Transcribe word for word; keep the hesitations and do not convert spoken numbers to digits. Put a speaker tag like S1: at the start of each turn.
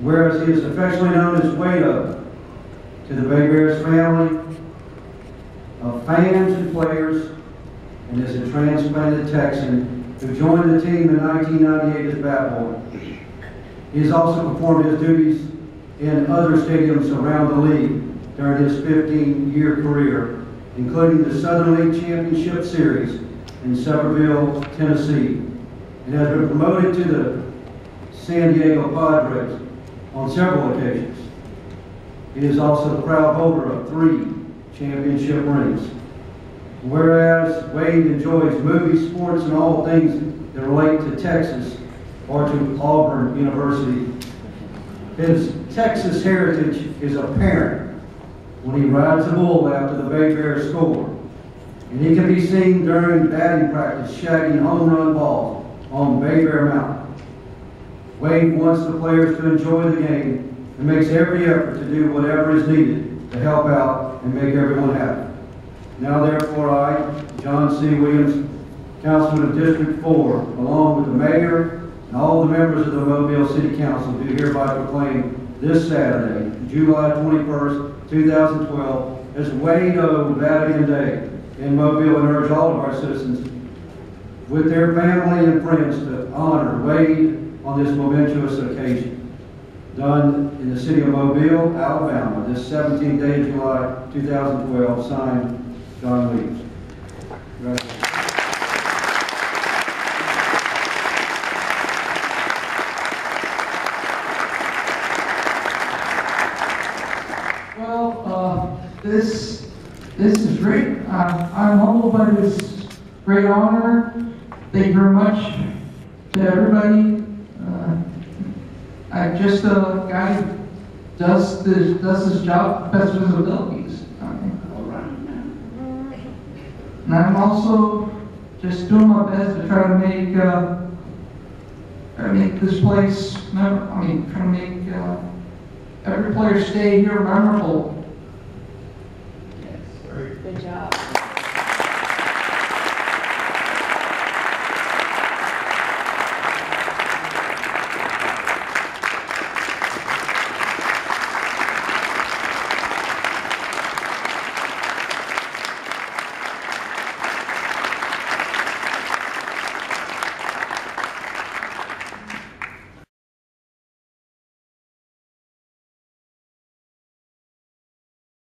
S1: Whereas he is affectionately known as Wado to the Baybears family of fans and players, and is a transplanted Texan who joined the team in nineteen ninety-eight as Batboy. He has also performed his duties in other stadiums around the league during his fifteen-year career, including the Southern League Championship Series in Sevierville, Tennessee, and has been promoted to the San Diego Padres on several occasions. He is also the proud holder of three championship rings. Whereas Wade enjoys movies, sports, and all things that relate to Texas or to Auburn University, his Texas heritage is apparent when he rides the bull after the Baybear score. And he can be seen during batting practice shagging home run balls on Baybear Mountain. Wade wants the players to enjoy the game and makes every effort to do whatever is needed to help out and make everyone happy. Now therefore I, John C. Williams, Councilman of District four, along with the Mayor and all the members of the Mobile City Council, do hereby proclaim this Saturday, July twenty-first, two thousand twelve, as Wado Vadakin Day in Mobile, and urge all of our citizens with their family and friends to honor Wade on this momentous occasion. Done in the city of Mobile, Alabama, this seventeenth day of July, two thousand twelve, signed John Williams. Congratulations.
S2: Well, uh, this this is great. Uh, I'm humbled by this great honor. Thank you very much to everybody. Uh, I'm just a guy who does this does this job best of his abilities. And I'm also just doing my best to try to make uh, try to make this place memorable. I mean, try to make uh, every player stay here memorable.
S3: Yes. Good job.